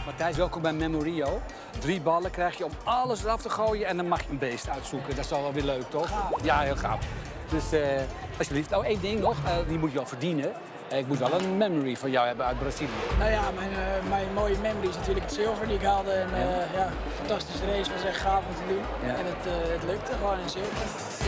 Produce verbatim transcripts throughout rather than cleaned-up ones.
Matthijs, welkom bij Memorio. Drie ballen krijg je om alles eraf te gooien en dan mag je een beest uitzoeken. Dat is toch wel weer leuk, toch? Gaaf. Ja, heel gaaf. Dus uh, alsjeblieft. Nou, één ding nog. Uh, die moet je wel verdienen. Uh, ik moet wel een memory van jou hebben uit Brazilië. Nou ja, mijn, uh, mijn mooie memory is natuurlijk het zilver die ik haalde. En uh, ja, ja fantastische race, was echt gaaf om te doen. Ja. En het, uh, het lukte gewoon in zilver.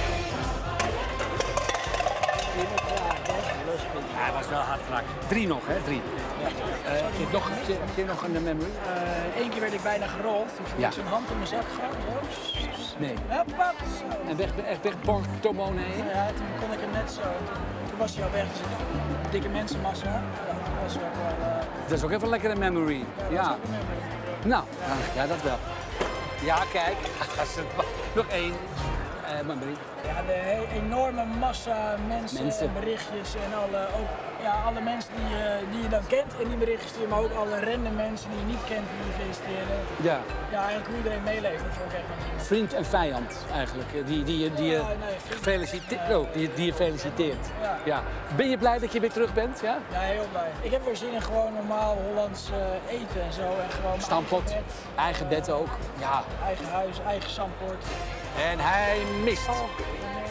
Ja, hij was wel hard geraakt. Drie nog, hè? Drie. Ja. Uh, heb je nog, heb je nog een memory? Eén uh, keer werd ik bijna gerold. Toen voelde ik ja. zijn hand in mijn zak gaan. Zo. Nee. Hoppa, en weg, echt weg Portemonnee? Nou ja, toen kon ik hem net zo. Toen, toen was hij al weg. Dus een dikke mensenmassa. Ja, dat was ook wel... Uh... Dat is ook even een lekkere memory. Ja, dat ja. is ook een memory. Nou, ja, ja dat wel. Ja, kijk. Nog één. Uh, memory. Ja, de enorme massa mensen, mensen. en berichtjes en alle, ook, ja, alle mensen die, uh, die je dan kent in die berichten sturen, maar ook alle random mensen die je niet kent die je feliciteren. Ja. Ja, eigenlijk hoe iedereen meeleeft, dat vond ik echt wel zien. Vriend en vijand eigenlijk, die, die, die, die, ja, nee, feliciteert, oh, die, die je feliciteert. Ja. Ja. Ben je blij dat je weer terug bent? Ja, ja heel blij. Ik heb weer zin in gewoon normaal Hollands uh, eten en zo. En gewoon Stampot, eigen bed, eigen bed uh, ook. Ja. Eigen huis, eigen zandpoort. En hij mist. Oh, nee.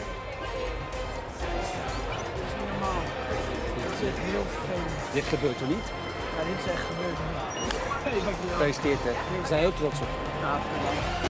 Dat is niet normaal. Dat is echt heel vervelend. Dit gebeurt toch niet? Ja, dit is echt gebeurd. Nee, Gefeliciteerd, hè. We zijn heel trots op. Ja,